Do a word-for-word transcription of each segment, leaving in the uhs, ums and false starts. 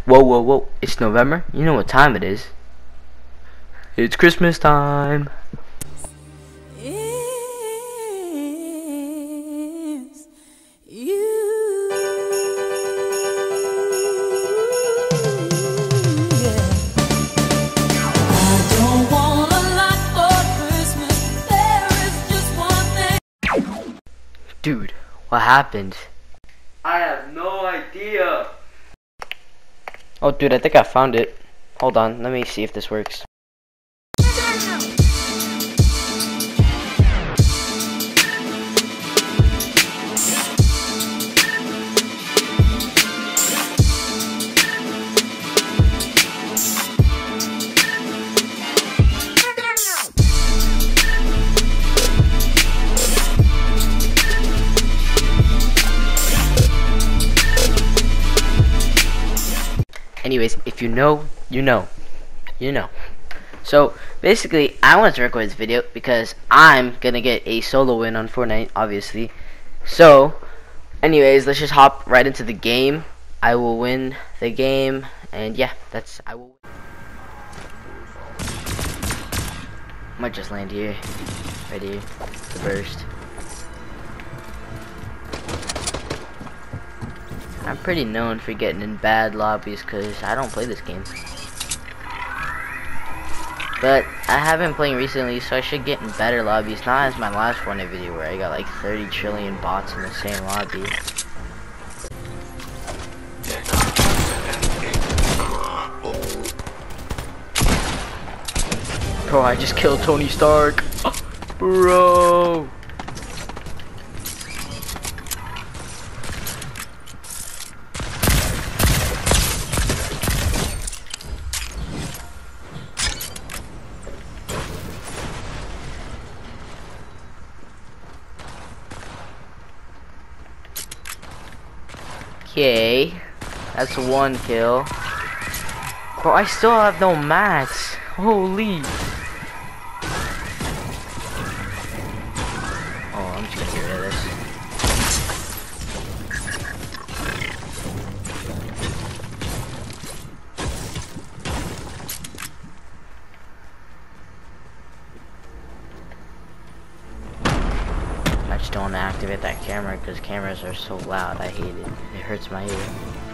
Whoa, whoa, whoa. It's November. You know what time it is. It's Christmas time. Is you. Yeah. I don't want a lot for Christmas. There is just one thing. Dude, what happened? I have no idea. Oh, dude, I think I found it. Hold on, let me see if this works. Anyways, if you know, you know. You know. So, basically, I wanted to record this video because I'm gonna get a solo win on Fortnite, obviously. So, anyways, let's just hop right into the game. I will win the game, and yeah, that's, I will win. Might just land here. Right here. The burst. I'm pretty known for getting in bad lobbies because I don't play this game. But I have been playing recently, so I should get in better lobbies. Not as my last Fortnite video where I got like thirty trillion bots in the same lobby. Bro, I just killed Tony Stark. Bro. Okay, that's one kill. Bro, I still have no mats. Holy. Oh, I'm just gonna get rid of this. I just don't want to activate that camera because cameras are so loud. I hate it. It hurts my ear.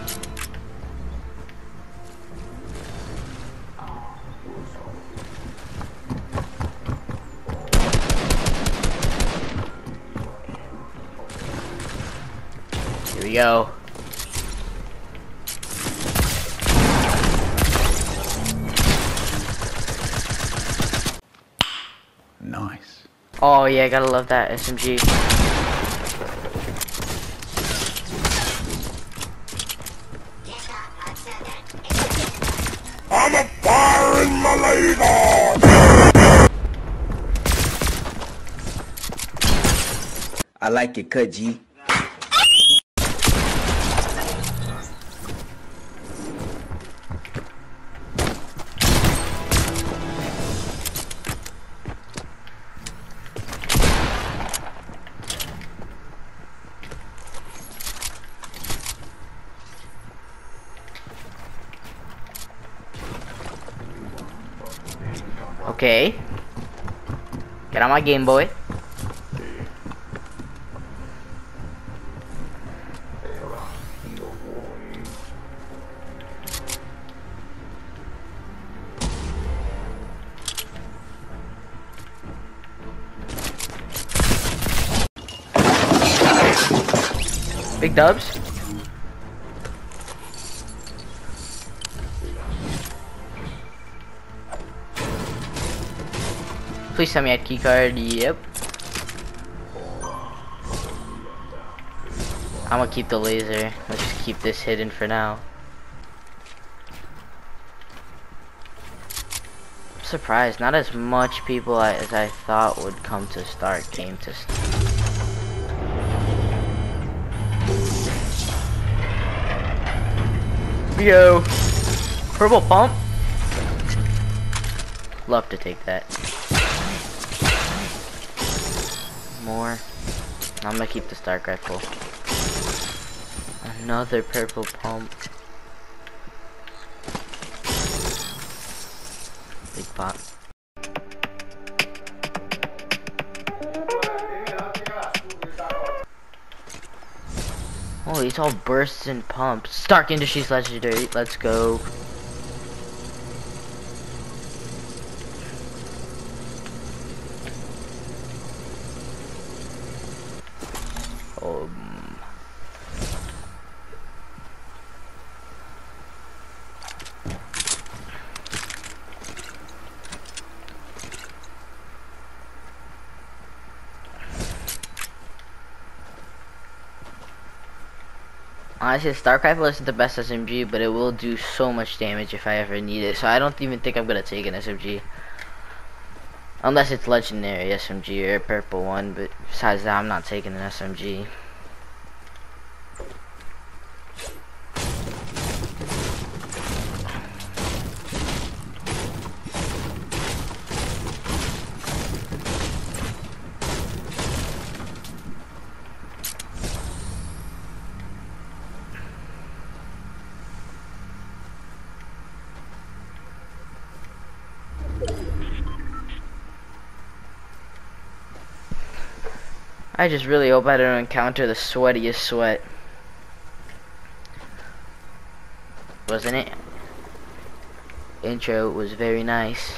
Here we go. Nice. Oh yeah, I gotta love that S M G. I'm a firing my laser! I like it, cut G. Okay. Get on my Game Boy. Big dubs. Please tell me I had keycard. Yep. I'm gonna keep the laser. Let's just keep this hidden for now. I'm surprised. Not as much people as I thought would come to start came to start. Yo, purple pump. Love to take that. More. I'm gonna keep the Stark rifle. Another purple pump. spot. Holy, it's all bursts and pumps. Stark Industries Legendary. Let's go. Um. Honestly, Stark Rifle isn't the best S M G, but it will do so much damage if I ever need it. So I don't even think I'm gonna take an S M G. Unless it's legendary S M G or a purple one, but besides that, I'm not taking an S M G. I just really hope I don't encounter the sweatiest sweat. Wasn't it? Intro was very nice.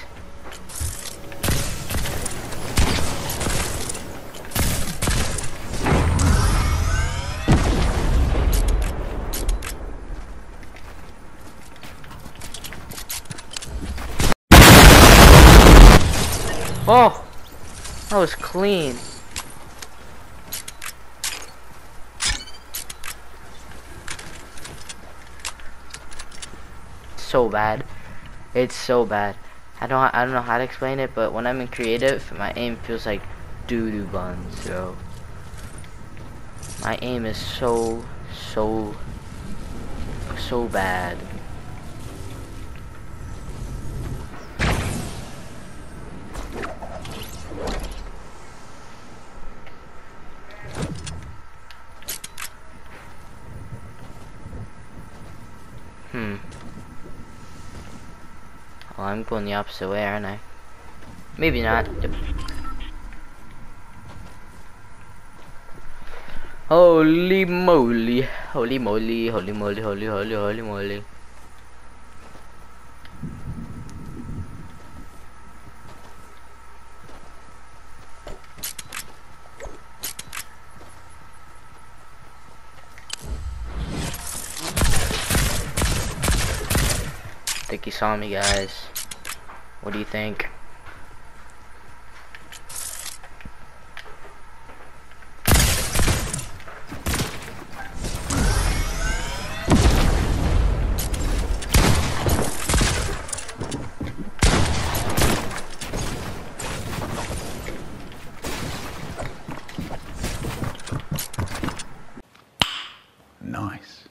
Oh! That was clean. So bad. It's so bad. I don't I don't know how to explain it, but when I'm in creative, my aim feels like doo-doo buns, so my aim is so so so bad. Hmm. Well, I'm going the opposite way, aren't I? Maybe not. Holy moly. Holy moly. Holy moly. Holy, holy, holy moly. I think you saw me, guys. What do you think? Nice.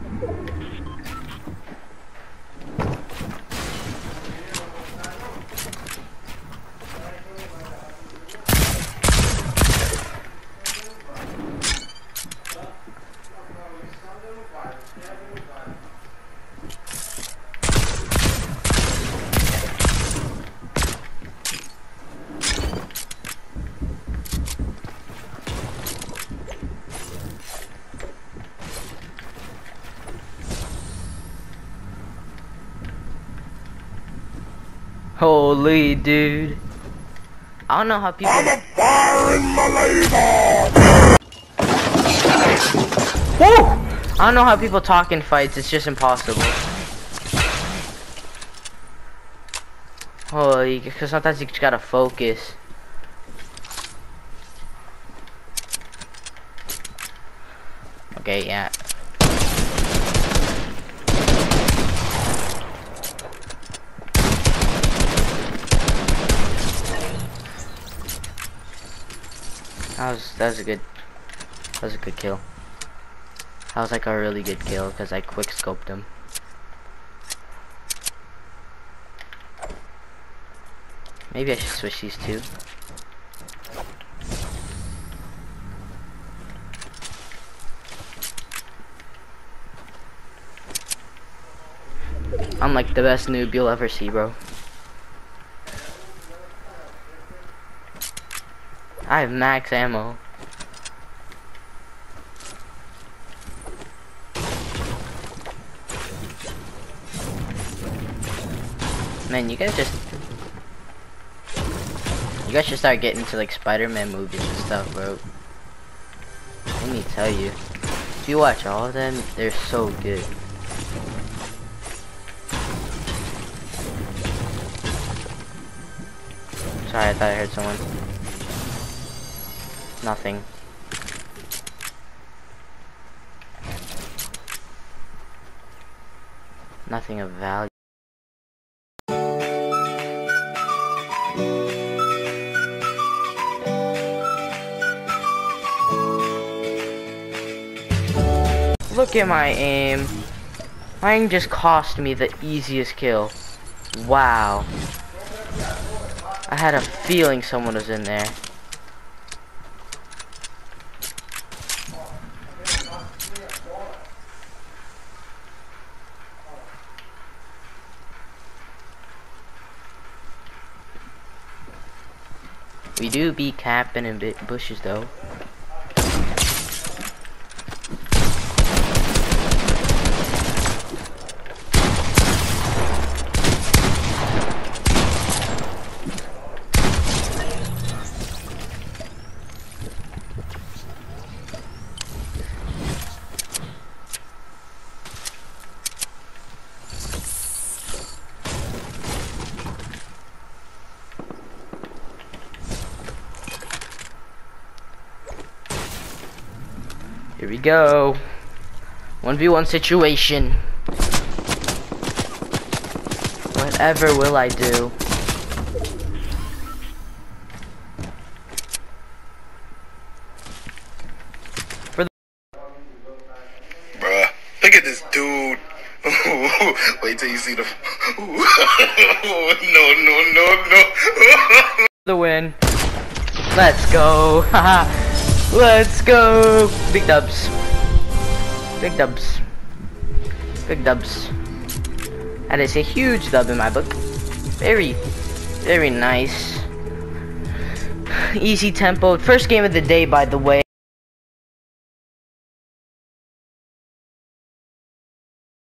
Holy dude. I don't know how people I'm a fire in my labor. Woo! I don't know how people talk in fights, it's just impossible. Holy, because sometimes you just gotta focus. Okay, yeah. That was that was a good that was a good kill. That was like a really good kill because I quick scoped him. Maybe I should switch these two. I'm like the best noob you'll ever see, bro. I have max ammo. Man, you guys just... You guys should start getting to like Spider-Man movies and stuff, bro. Let me tell you. If you watch all of them, they're so good. Sorry, I thought I heard someone. Nothing. Nothing of value. Look at my aim. Mine just cost me the easiest kill. Wow. I had a feeling someone was in there. We do be camping in bit bushes though. Here we go. one v one situation. Whatever will I do? For the Bruh, look at this dude. Wait till you see the. No, no, no, no. the win. Let's go. Haha. Let's go. Big dubs. Big dubs. Big dubs. That is a huge dub in my book. Very, very nice. Easy tempo. First game of the day, by the way.